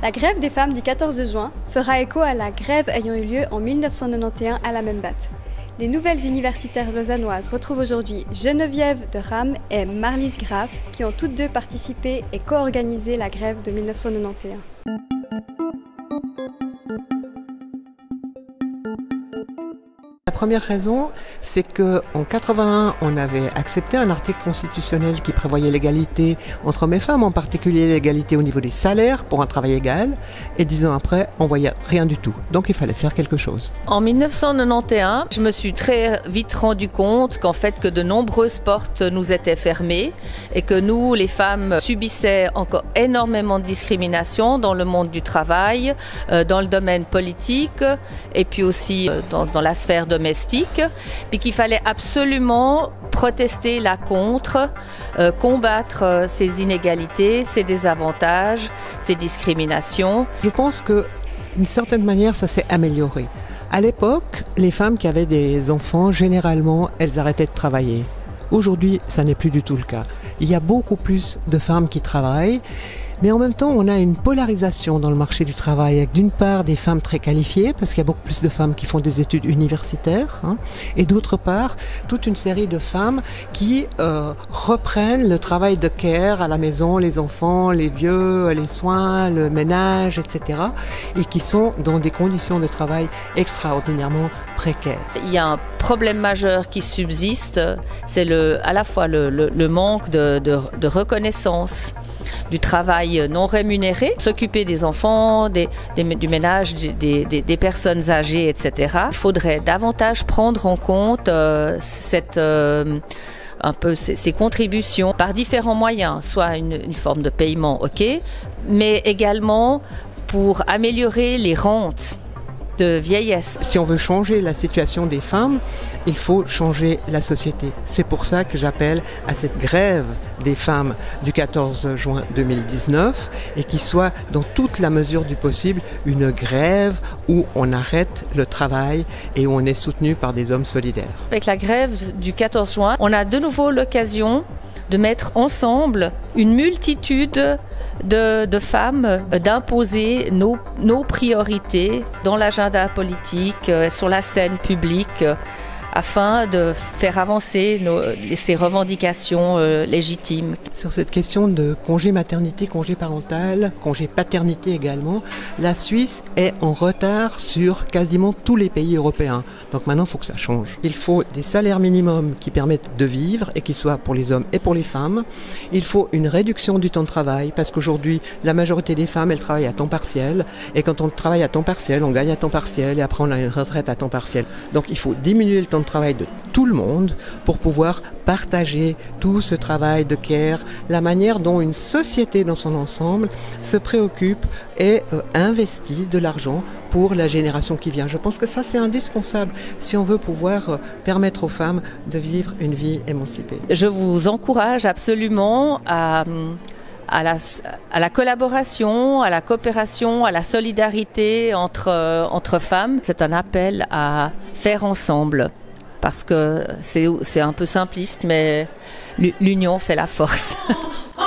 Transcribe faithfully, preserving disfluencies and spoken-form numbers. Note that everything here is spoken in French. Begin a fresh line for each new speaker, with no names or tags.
La grève des femmes du quatorze juin fera écho à la grève ayant eu lieu en mille neuf cent quatre-vingt-onze à la même date. Les nouvelles universitaires lausannoises retrouvent aujourd'hui Geneviève de Ram et Marlise Graf qui ont toutes deux participé et co-organisé la grève de mille neuf cent quatre-vingt-onze.
La première raison, c'est qu'en quatre-vingt-un, on avait accepté un article constitutionnel qui prévoyait l'égalité entre hommes et femmes, en particulier l'égalité au niveau des salaires pour un travail égal. Et dix ans après, on voyait rien du tout. Donc il fallait faire quelque chose.
En mille neuf cent quatre-vingt-onze, je me suis très vite rendu compte qu'en fait que de nombreuses portes nous étaient fermées et que nous, les femmes, subissaient encore énormément de discrimination dans le monde du travail, euh, dans le domaine politique et puis aussi euh, dans, dans la sphère domestique, puis qu'il fallait absolument protester là contre, euh, combattre euh, ces inégalités, ces désavantages, ces discriminations.
Je pense que, d'une certaine manière, ça s'est amélioré. À l'époque, les femmes qui avaient des enfants, généralement, elles arrêtaient de travailler. Aujourd'hui, ça n'est plus du tout le cas. Il y a beaucoup plus de femmes qui travaillent. Mais en même temps, on a une polarisation dans le marché du travail avec d'une part des femmes très qualifiées, parce qu'il y a beaucoup plus de femmes qui font des études universitaires, hein, et d'autre part, toute une série de femmes qui euh, reprennent le travail de care à la maison, les enfants, les vieux, les soins, le ménage, et cetera, et qui sont dans des conditions de travail extraordinairement précaires.
Il y a un problème majeur qui subsiste, c'est le, à la fois le, le, le manque de, de, de reconnaissance du travail non rémunéré, s'occuper des enfants, des, des, du ménage, des, des, des personnes âgées, et cetera. Il faudrait davantage prendre en compte euh, cette, euh, un peu ces, ces contributions par différents moyens, soit une, une forme de paiement, ok, mais également pour améliorer les rentes de vieillesse.
Si on veut changer la situation des femmes, il faut changer la société. C'est pour ça que j'appelle à cette grève des femmes du quatorze juin deux mille dix-neuf et qui soit dans toute la mesure du possible une grève où on arrête le travail et où on est soutenu par des hommes solidaires.
Avec la grève du quatorze juin, on a de nouveau l'occasion de mettre ensemble une multitude de, de femmes, d'imposer nos, nos priorités dans l'agenda politique, euh, sur la scène publique, euh, afin de faire avancer nos, ces revendications euh, légitimes.
Sur cette question de congé maternité, congé parental, congé paternité également, la Suisse est en retard sur quasiment tous les pays européens. Donc maintenant, il faut que ça change. Il faut des salaires minimums qui permettent de vivre et qui soient pour les hommes et pour les femmes. Il faut une réduction du temps de travail parce qu'aujourd'hui, la majorité des femmes, elles travaillent à temps partiel. Et quand on travaille à temps partiel, on gagne à temps partiel et après on a une retraite à temps partiel. Donc il faut diminuer le temps de travail de tout le monde pour pouvoir partager tout ce travail de care, la manière dont une société dans son ensemble se préoccupe et euh, investit de l'argent pour la génération qui vient. Je pense que ça c'est indispensable si on veut pouvoir euh, permettre aux femmes de vivre une vie émancipée.
Je vous encourage absolument à À la, à la collaboration, à la coopération, à la solidarité entre, euh, entre femmes. C'est un appel à faire ensemble parce que c'est, c'est un peu simpliste, mais l'union fait la force.